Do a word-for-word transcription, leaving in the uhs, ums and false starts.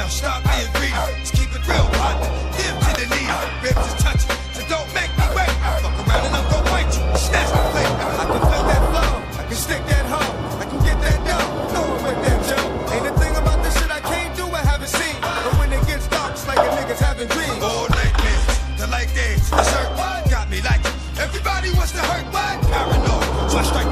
down, stop being greedy. Just keep it real, partner. Give to the need. Ribs is touching, so don't make me wait. Fuck around and I'm gonna bite you. Snatch the plate. I can feel that flow. I can stick that hoe. I can get that dough. No one with that Joe. Ain't a thing about this shit I can't do, I haven't seen. But when it gets dark, it's like a nigga's having dreams. All nightmares, the light days, the shirt got me like it. Everybody wants to hurt, what? Paranoid, so I strike